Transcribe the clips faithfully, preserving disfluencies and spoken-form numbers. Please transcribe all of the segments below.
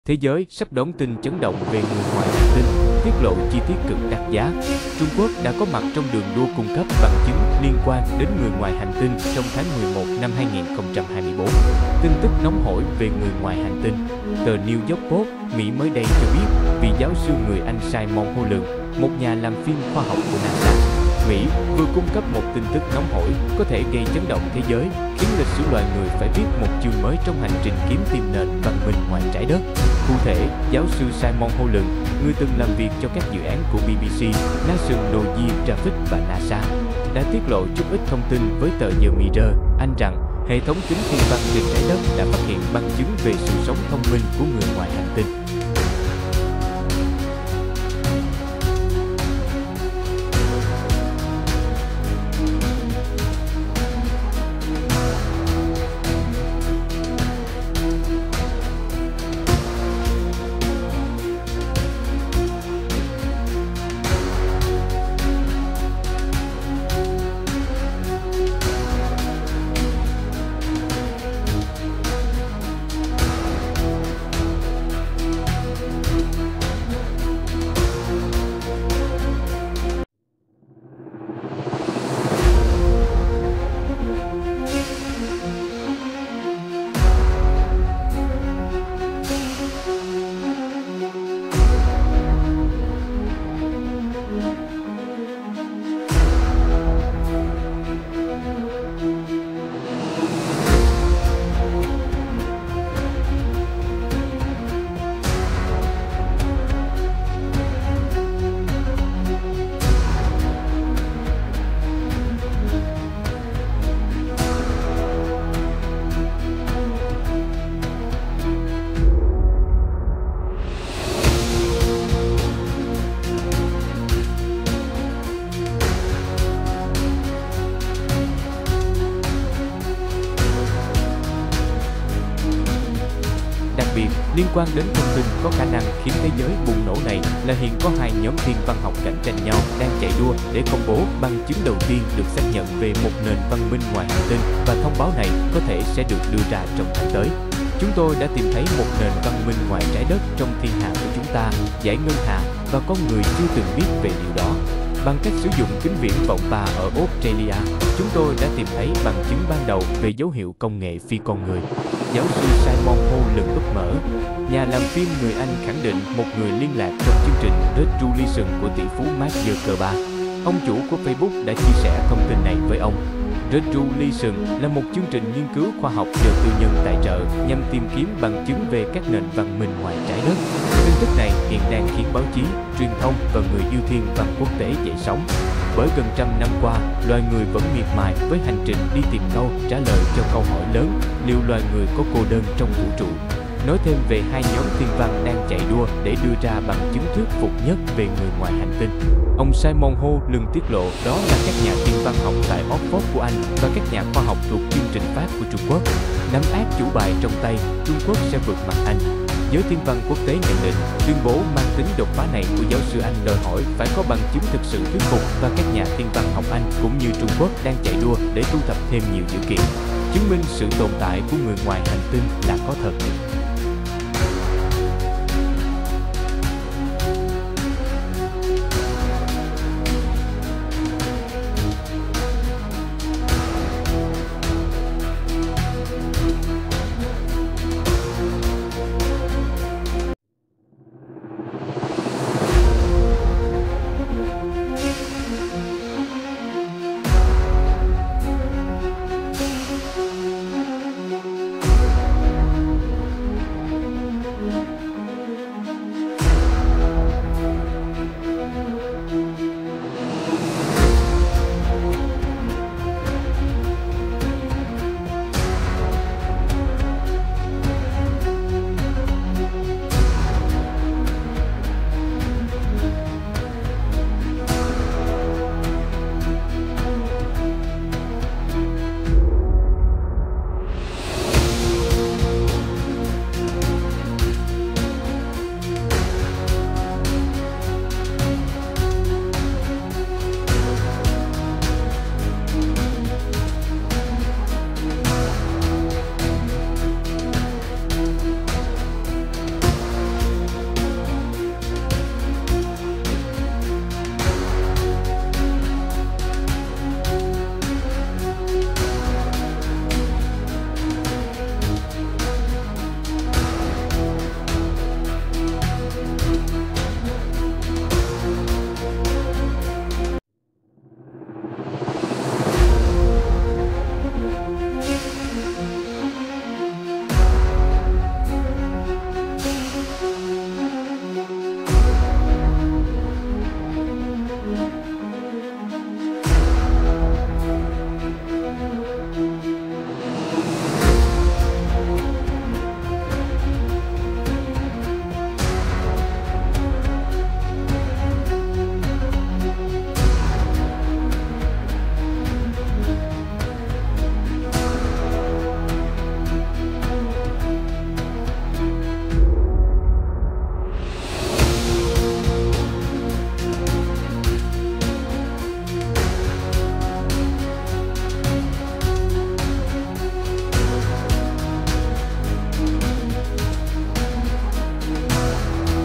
Thế giới sắp đón tin chấn động về người ngoài hành tinh, tiết lộ chi tiết cực đắt giá. Trung Quốc đã có mặt trong đường đua cung cấp bằng chứng liên quan đến người ngoài hành tinh trong tháng mười một năm hai nghìn không trăm hai mươi tư. Tin tức nóng hổi về người ngoài hành tinh. Tờ New York Post, Mỹ mới đây cho biết, vị giáo sư người Anh Simon Holland, một nhà làm phim khoa học của NASA, Mỹ vừa cung cấp một tin tức nóng hổi có thể gây chấn động thế giới, khiến lịch sử loài người phải viết một chương mới trong hành trình kiếm tìm nền văn minh ngoài trái đất. Cụ thể, giáo sư Simon Holland, người từng làm việc cho các dự án của B B C, National Geographic và NASA, đã tiết lộ chút ít thông tin với tờ The Mirror, Anh rằng hệ thống kính thiên văn trên trái đất đã phát hiện bằng chứng về sự sống thông minh của người ngoài hành tinh. Liên quan đến thông tin có khả năng khiến thế giới bùng nổ này là hiện có hai nhóm thiên văn học cạnh tranh nhau đang chạy đua để công bố bằng chứng đầu tiên được xác nhận về một nền văn minh ngoài hành tinh, và thông báo này có thể sẽ được đưa ra trong tháng tới. Chúng tôi đã tìm thấy một nền văn minh ngoài trái đất trong thiên hà của chúng ta, dải ngân hà, và con người chưa từng biết về điều đó. Bằng cách sử dụng kính viễn vọng ba ở Australia, chúng tôi đã tìm thấy bằng chứng ban đầu về dấu hiệu công nghệ phi con người. Giáo sư Simon Holland bất mở, nhà làm phim người Anh khẳng định một người liên lạc trong chương trình Revolution của tỷ phú Mark Zuckerberg. Ông chủ của Facebook đã chia sẻ thông tin này với ông. Revolution là một chương trình nghiên cứu khoa học do tư nhân tài trợ nhằm tìm kiếm bằng chứng về các nền văn minh ngoài trái đất. Tin tức này hiện đang khiến báo chí, truyền thông và người yêu thiên văn quốc tế dậy sóng. Bởi gần trăm năm qua, loài người vẫn miệt mài với hành trình đi tìm câu trả lời cho câu hỏi lớn: liệu loài người có cô đơn trong vũ trụ? Nói thêm về hai nhóm thiên văn đang chạy đua để đưa ra bằng chứng thuyết phục nhất về người ngoài hành tinh. Ông Simon Holland tiết lộ đó là các nhà thiên văn học tại Oxford của Anh và các nhà khoa học thuộc chương trình Pháp của Trung Quốc. Nắm át chủ bài trong tay, Trung Quốc sẽ vượt mặt Anh. Giới thiên văn quốc tế nhận định, tuyên bố mang tính đột phá này của giáo sư Anh đòi hỏi phải có bằng chứng thực sự thuyết phục, và các nhà thiên văn học Anh cũng như Trung Quốc đang chạy đua để thu thập thêm nhiều dữ kiện chứng minh sự tồn tại của người ngoài hành tinh là có thật.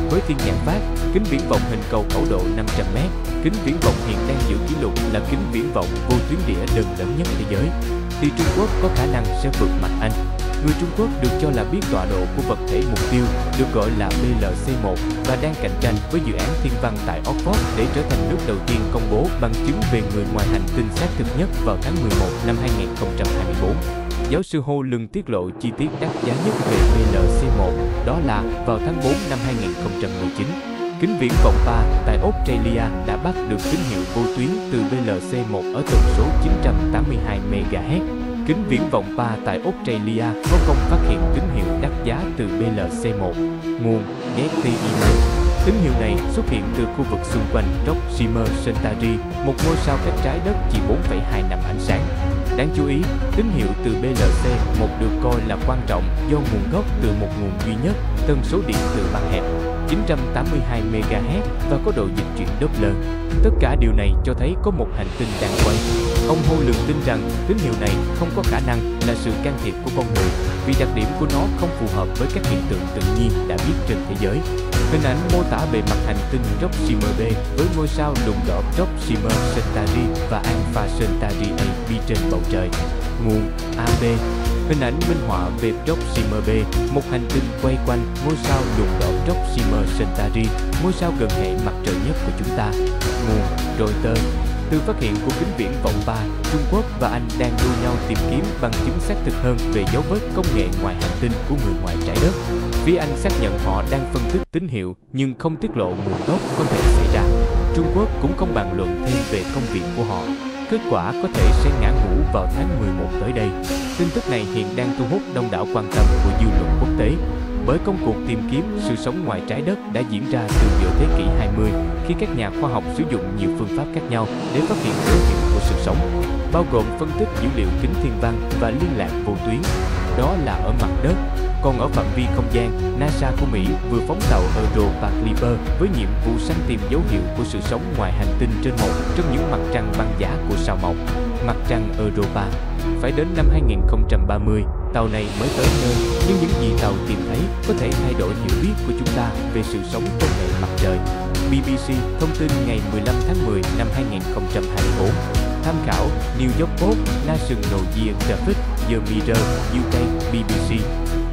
với thiên nhãn phát, kính viễn vọng hình cầu khẩu độ năm trăm mét. Kính viễn vọng hiện đang giữ kỷ lục là kính viễn vọng vô tuyến đĩa đơn lớn nhất thế giới. Thì Trung Quốc có khả năng sẽ vượt mặt Anh. Người Trung Quốc được cho là biết tọa độ của vật thể mục tiêu, được gọi là B L C một và đang cạnh tranh với dự án thiên văn tại Oxford để trở thành nước đầu tiên công bố bằng chứng về người ngoài hành tinh xác thực nhất vào tháng mười một năm hai nghìn không trăm hai mươi tư. Giáo sư Ho Lung tiết lộ chi tiết đắt giá nhất về B L C một, đó là vào tháng tư năm hai nghìn không trăm mười chín. Kính viễn vọng ba tại Australia đã bắt được tín hiệu vô tuyến từ B L C một ở tần số chín trăm tám mươi hai mê ga héc. Kính viễn vọng ba tại Australia có công phát hiện tín hiệu đắt giá từ B L C một. Nguồn: Getty Email. Tín hiệu này xuất hiện từ khu vực xung quanh Proxima Centauri, một ngôi sao cách trái đất chỉ bốn phẩy hai năm ánh sáng. Đáng chú ý, tín hiệu từ B L C một được coi là quan trọng do nguồn gốc từ một nguồn duy nhất, tần số điện từ băng hẹp chín trăm tám mươi hai mê ga héc và có độ dịch chuyển Doppler. Tất cả điều này cho thấy có một hành tinh đang quay. Ông Ho Lung tin rằng tín hiệu này không có khả năng là sự can thiệp của con người vì đặc điểm của nó không phù hợp với các hiện tượng tự nhiên đã biết trên thế giới. Hình ảnh mô tả bề mặt hành tinh Proxima B với ngôi sao lùn đỏ Proxima Centauri và Alpha Centauri A B trên bầu trời. Nguồn: a bê. Hình ảnh minh họa về Proxima B, một hành tinh quay quanh ngôi sao lùn đỏ Proxima Centauri, ngôi sao gần hệ mặt trời nhất của chúng ta. Nguồn: Reuters. Từ phát hiện của kính viễn vọng ba, Trung Quốc và Anh đang đua nhau tìm kiếm bằng chứng xác thực hơn về dấu vết công nghệ ngoài hành tinh của người ngoài trái đất. Phía Anh xác nhận họ đang phân tích tín hiệu nhưng không tiết lộ nguồn gốc có thể xảy ra. Trung Quốc cũng không bàn luận thêm về công việc của họ. Kết quả có thể sẽ ngã ngũ vào tháng mười một tới đây. Tin tức này hiện đang thu hút đông đảo quan tâm của dư luận quốc tế, bởi công cuộc tìm kiếm sự sống ngoài trái đất đã diễn ra từ giữa thế kỷ hai mươi, khi các nhà khoa học sử dụng nhiều phương pháp khác nhau để phát hiện dấu hiệu của sự sống, bao gồm phân tích dữ liệu kính thiên văn và liên lạc vô tuyến. Đó là ở mặt đất. Còn ở phạm vi không gian, NASA của Mỹ vừa phóng tàu Europa Clipper với nhiệm vụ săn tìm dấu hiệu của sự sống ngoài hành tinh trên một trong những mặt trăng băng giá của sao Mộc, mặt trăng Europa. Phải đến năm hai nghìn không trăm ba mươi, tàu này mới tới nơi, nhưng những gì tàu tìm thấy có thể thay đổi hiểu biết của chúng ta về sự sống trong hệ mặt trời. B B C thông tin ngày mười lăm tháng mười năm hai nghìn không trăm hai mươi tư. Tham khảo New York Post, National Geographic, The Mirror, U K, B B C.